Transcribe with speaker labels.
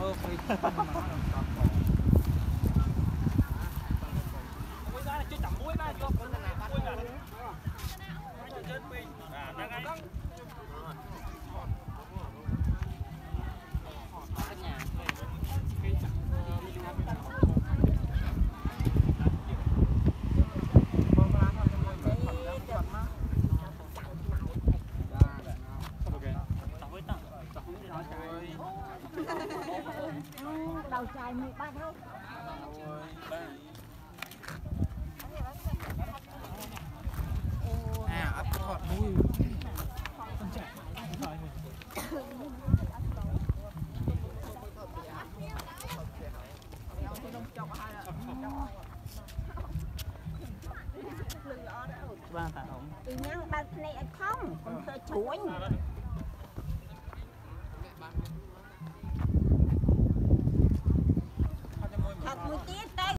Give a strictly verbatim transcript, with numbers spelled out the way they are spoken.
Speaker 1: đầu chài mười ba đâu
Speaker 2: à ấp thọt mùi
Speaker 1: từ nhang ban này không còn thơ chuối